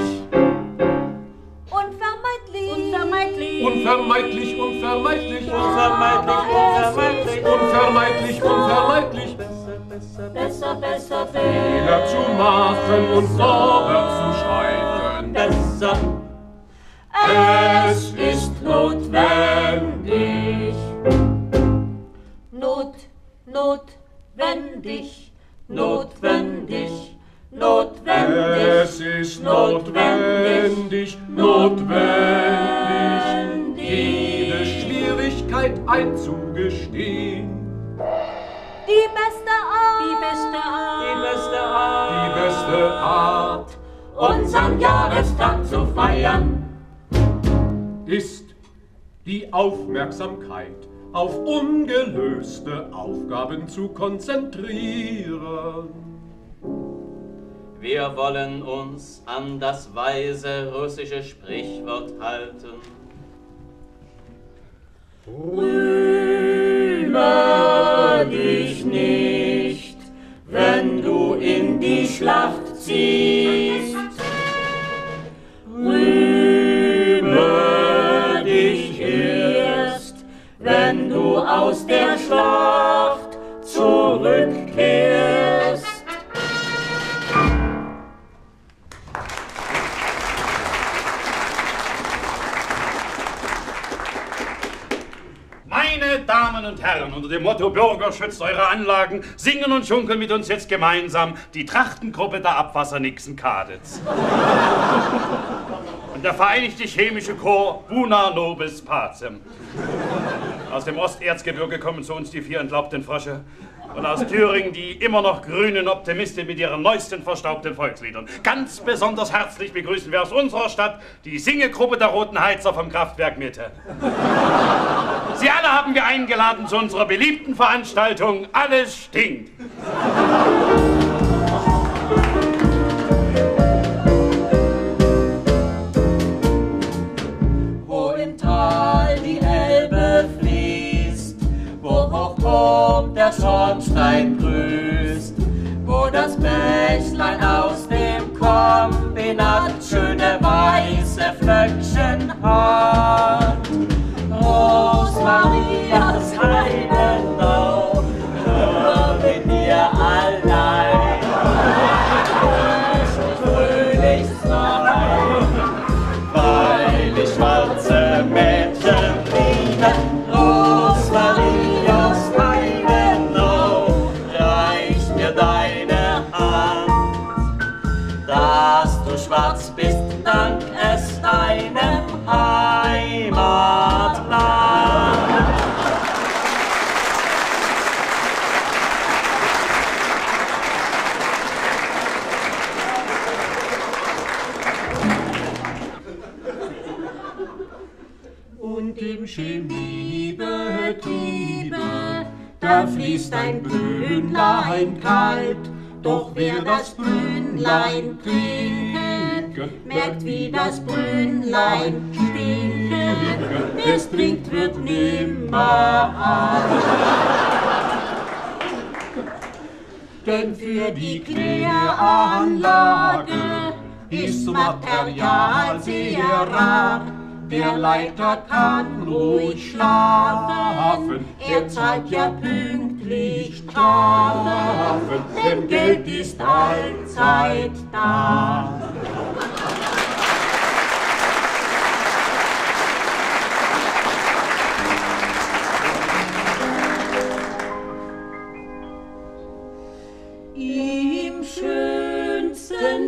[SPEAKER 5] Unvermeidlich.
[SPEAKER 4] Unvermeidlich, unvermeidlich.
[SPEAKER 6] Unvermeidlich, unvermeidlich.
[SPEAKER 4] Unvermeidlich, unvermeidlich.
[SPEAKER 5] Besser,
[SPEAKER 4] Fehler zu machen und vorwärts zu schreiten.
[SPEAKER 6] Besser.
[SPEAKER 2] Es ist notwendig.
[SPEAKER 3] Notwendig.
[SPEAKER 4] Es ist notwendig, jede Schwierigkeit einzugestehen.
[SPEAKER 3] Die beste
[SPEAKER 4] Art,
[SPEAKER 2] Unseren Jahrestag zu feiern,
[SPEAKER 4] ist die Aufmerksamkeit auf ungelöste Aufgaben zu konzentrieren.
[SPEAKER 6] Wir wollen uns an das weise russische Sprichwort halten.
[SPEAKER 2] rühme dich nicht, wenn du in die Schlacht ziehst. Rühme dich erst, wenn du aus der Schlacht zurückkehrst.
[SPEAKER 1] Meine Damen und Herren, unter dem Motto Bürger schützt eure Anlagen, singen und schunkeln mit uns jetzt gemeinsam die Trachtengruppe der Abwasser Nixen-Kaditz. Und der Vereinigte Chemische Chor Buna Nobis Pacem. Aus dem Osterzgebirge kommen zu uns die 4 entlaubten Frösche. Und aus Thüringen die immer noch grünen Optimisten mit ihren neuesten verstaubten Volksliedern. Ganz besonders herzlich begrüßen wir aus unserer Stadt die Singegruppe der Roten Heizer vom Kraftwerk Mitte. Sie alle haben wir eingeladen zu unserer beliebten Veranstaltung Alles stinkt.
[SPEAKER 2] Wo im Tal die Elbe fließt, wo hoch kommt der Schornstein grüßt, wo das Bächlein aus dem Kombinat schöne weiße Flöckchen hat. Rosmarias Heidenau, nur mit dir allein, fröhlich sein, weil ich schwarze Mädchen liebe. Rosmarias Heidenau, reich mir deine Hand, dass du schwarz bist, dank es deinem Heimatland.
[SPEAKER 8] im Chemiebetriebe, da fließt ein Brünnlein kalt, doch wer das Brünnlein trinket, merkt, wie das Brünnlein stinket, es trinkt, wird nimmer alt. Denn für die Kläranlage ist Material sehr rar. Der Leiter kann ruhig schlafen, er zahlt ja pünktlich Strafen, denn Geld ist allzeit da. Im schönsten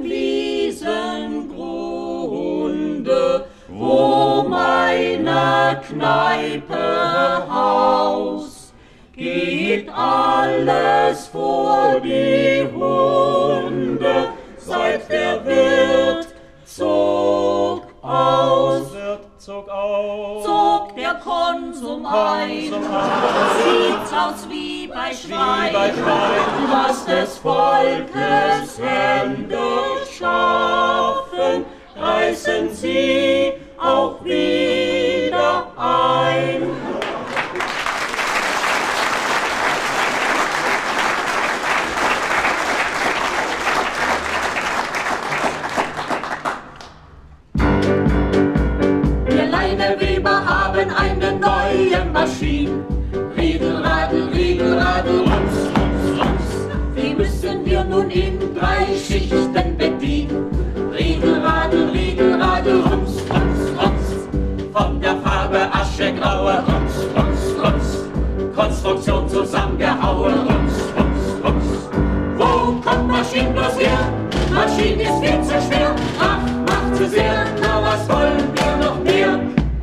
[SPEAKER 8] Wiesengrunde, wo meiner Kneipe Haus, geht alles vor die Hunde, seit der Wirt zog aus. Zog der Konsum ein, sieht's aus wie bei Schwein, was des Volkes Hände schaffen, reißen sie auch wieder ein. Wir Leineweber haben eine neue Maschine. Riedelradel, Riedelradel, Rums, Rums, Rums. Die müssen wir nun in 3 Schichten bedienen. Riedelradel, Riedelradel, Rums, Rums, Rums. Von der Farbe aschegraue, Rums, Rums, Rums. Konstruktion zusammengehauen, Rums, Rums, Rums. Wo kommt Maschine bloß her? Maschine ist viel zu schwer. Ach, macht sie sehr, na was wollen wir noch mehr?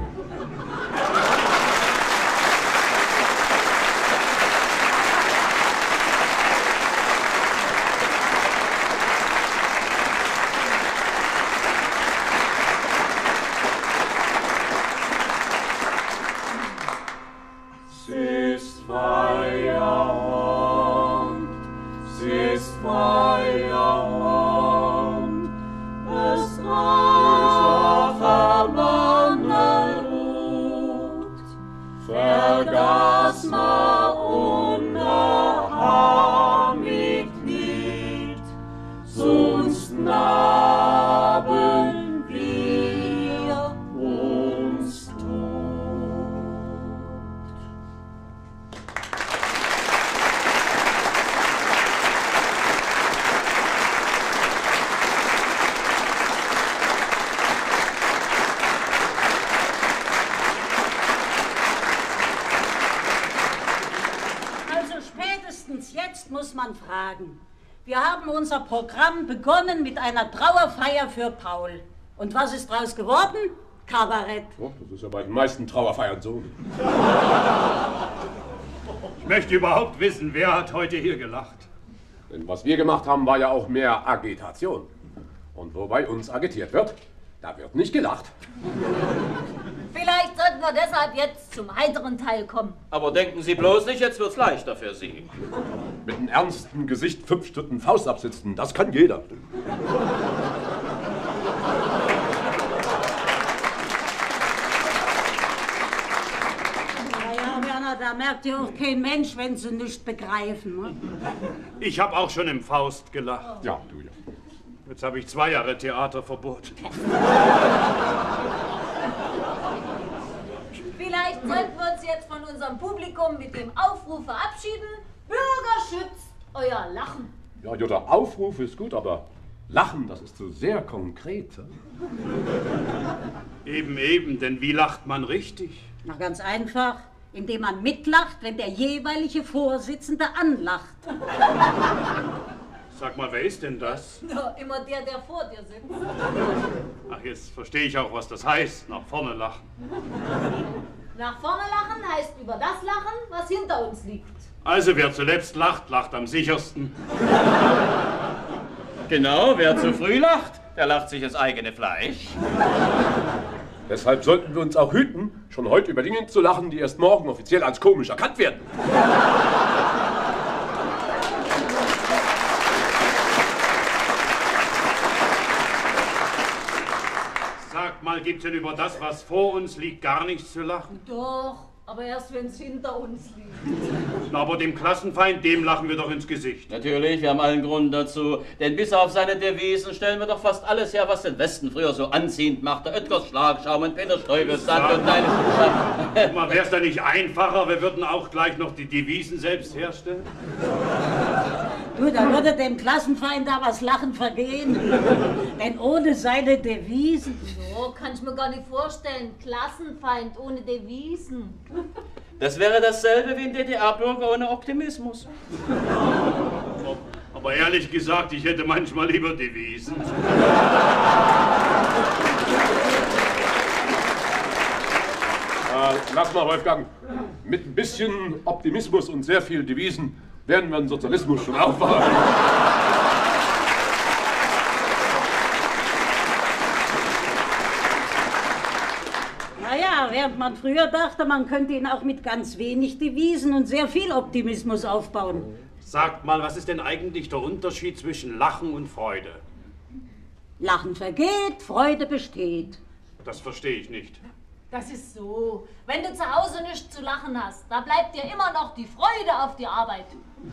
[SPEAKER 8] Wir haben unser Programm begonnen mit einer Trauerfeier für Paul. Und was ist draus geworden? Kabarett.
[SPEAKER 4] Oh, das ist ja bei den meisten Trauerfeiern so.
[SPEAKER 1] Ich möchte überhaupt wissen, wer hat heute hier gelacht?
[SPEAKER 4] Denn was wir gemacht haben, war ja auch mehr Agitation. Und wo bei uns agitiert wird, da wird nicht gelacht.
[SPEAKER 3] Vielleicht sollten wir deshalb jetzt zum heiteren Teil kommen.
[SPEAKER 6] Aber denken Sie bloß nicht, jetzt wird's leichter für Sie.
[SPEAKER 4] Mit einem ernsten Gesicht 5 Stunden Faust absitzen, das kann jeder.
[SPEAKER 5] Naja, Werner, da merkt ja auch kein Mensch, wenn sie nicht begreifen. Ne?
[SPEAKER 1] Ich habe auch schon im Faust gelacht.
[SPEAKER 4] Ja, du ja.
[SPEAKER 1] Jetzt habe ich 2 Jahre Theaterverbot.
[SPEAKER 3] Vielleicht sollten wir uns jetzt von unserem Publikum mit dem Aufruf verabschieden. Bürger, schützt euer Lachen.
[SPEAKER 4] Ja, Jutta, Aufruf ist gut, aber Lachen, das ist so sehr konkret.
[SPEAKER 1] Eben, denn wie lacht man richtig?
[SPEAKER 5] Na, ganz einfach, indem man mitlacht, wenn der jeweilige Vorsitzende anlacht.
[SPEAKER 1] Sag mal, wer ist denn das?
[SPEAKER 3] Ja, immer der vor dir sitzt.
[SPEAKER 1] Ach, jetzt verstehe ich auch, was das heißt, nach vorne lachen.
[SPEAKER 3] Nach vorne lachen heißt über das lachen, was hinter uns liegt.
[SPEAKER 1] Also wer zuletzt lacht, lacht am sichersten.
[SPEAKER 6] Genau, wer zu früh lacht, der lacht sich ins eigene Fleisch.
[SPEAKER 4] Deshalb sollten wir uns auch hüten, schon heute über Dinge zu lachen, die erst morgen offiziell als komisch erkannt werden.
[SPEAKER 1] Sag mal, gibt's denn über das, was vor uns liegt, gar nichts zu lachen?
[SPEAKER 3] Doch, aber erst wenn es hinter uns liegt.
[SPEAKER 1] Na, aber dem Klassenfeind, dem lachen wir doch ins Gesicht.
[SPEAKER 6] Natürlich, wir haben allen Grund dazu. Denn bis auf seine Devisen stellen wir doch fast alles her, was den Westen früher so anziehend machte. Oetkers Schlagschaum und Peter Stuyvesant Sand und deine Schuhe.
[SPEAKER 1] Mal, wär's da nicht einfacher, wir würden auch gleich noch die Devisen selbst herstellen?
[SPEAKER 5] Du, da würde dem Klassenfeind da was Lachen vergehen. Denn ohne seine Devisen...
[SPEAKER 3] So kann ich mir gar nicht vorstellen. Klassenfeind ohne Devisen.
[SPEAKER 6] Das wäre dasselbe wie ein DDR-Bürger ohne Optimismus.
[SPEAKER 1] Aber ehrlich gesagt, ich hätte manchmal lieber Devisen.
[SPEAKER 4] Lass mal, Wolfgang. Mit ein bisschen Optimismus und sehr viel Devisen werden wir den Sozialismus schon aufbauen.
[SPEAKER 5] Naja, während man früher dachte, man könnte ihn auch mit ganz wenig Devisen und sehr viel Optimismus aufbauen.
[SPEAKER 1] Sagt mal, was ist denn eigentlich der Unterschied zwischen Lachen und Freude?
[SPEAKER 5] Lachen vergeht, Freude besteht.
[SPEAKER 1] Das verstehe ich nicht.
[SPEAKER 3] Das ist so. Wenn du zu Hause nichts zu lachen hast, da bleibt dir immer noch die Freude auf die Arbeit.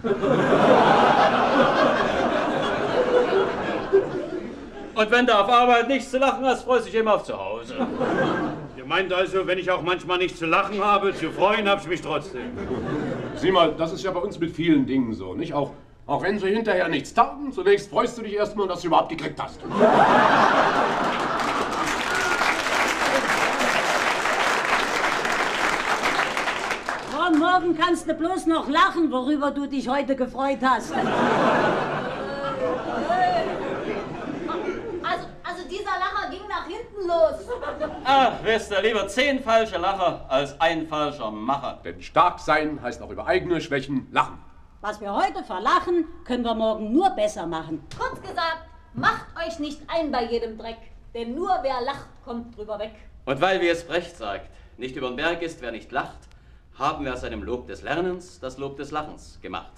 [SPEAKER 6] Und wenn du auf Arbeit nichts zu lachen hast, freust du dich immer auf zu Hause.
[SPEAKER 1] Ihr meint also, wenn ich auch manchmal nichts zu lachen habe, zu freuen habe ich mich trotzdem.
[SPEAKER 4] Sieh mal, das ist ja bei uns mit vielen Dingen so, nicht? Auch wenn sie hinterher nichts taugen, zunächst freust du dich erstmal, dass du überhaupt gekriegt hast.
[SPEAKER 5] Von morgen kannst du bloß noch lachen, worüber du dich heute gefreut hast.
[SPEAKER 3] Also dieser Lacher ging nach hinten los.
[SPEAKER 6] Ach, wisst ihr, lieber 10 falsche Lacher als ein falscher Macher.
[SPEAKER 4] Denn stark sein heißt auch über eigene Schwächen lachen.
[SPEAKER 5] Was wir heute verlachen, können wir morgen nur besser machen.
[SPEAKER 3] Kurz gesagt, macht euch nicht ein bei jedem Dreck. Denn nur wer lacht, kommt drüber weg.
[SPEAKER 6] Und weil, wie es Brecht sagt, nicht über den Berg ist, wer nicht lacht, haben wir aus einem Lob des Lernens das Lob des Lachens gemacht.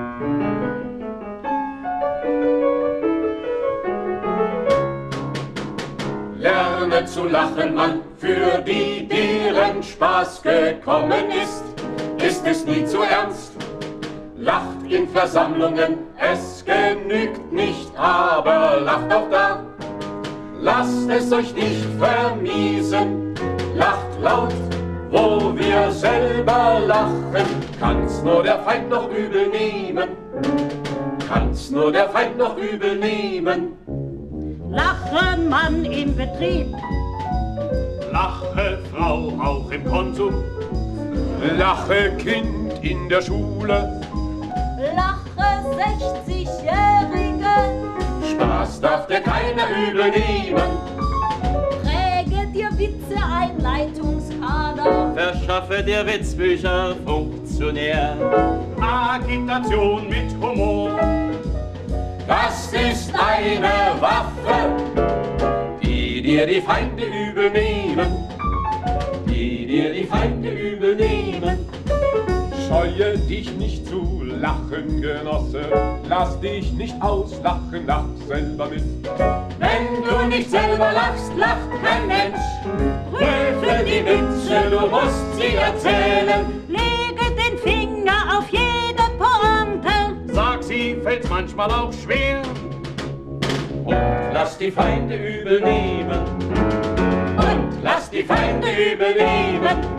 [SPEAKER 2] Lerne zu lachen, Mann, für die, deren Spaß gekommen ist es nie zu ernst. Lacht in Versammlungen, es genügt nicht, aber lacht auch da. Lasst es euch nicht vermiesen, lacht laut, wo wir selber lachen. Kann's nur der Feind noch übel nehmen, kann's nur der Feind noch übel nehmen.
[SPEAKER 5] Lache Mann im Betrieb,
[SPEAKER 1] Lache Frau auch im Konsum,
[SPEAKER 4] Lache Kind in der Schule,
[SPEAKER 3] Lache 60-Jährige,
[SPEAKER 2] Spaß darf dir keiner übel nehmen.
[SPEAKER 3] präge dir Witze-Einleitungskader,
[SPEAKER 6] Verschaffe dir Witzbücher funktionär.
[SPEAKER 1] Agitation mit Humor.
[SPEAKER 2] Das ist eine Waffe, die dir die Feinde übel nehmen, die dir die Feinde übel nehmen.
[SPEAKER 4] scheue dich nicht zu lachen, Genosse, lass dich nicht auslachen, lach selber mit.
[SPEAKER 2] Wenn du nicht selber lachst, lacht kein Mensch. Prüfe die Witze, du musst sie erzählen.
[SPEAKER 5] lege den Finger auf jede Pointe.
[SPEAKER 1] Sag sie, fällt's manchmal auch schwer.
[SPEAKER 2] Und lass die Feinde übel nehmen. Und lass die Feinde übel nehmen.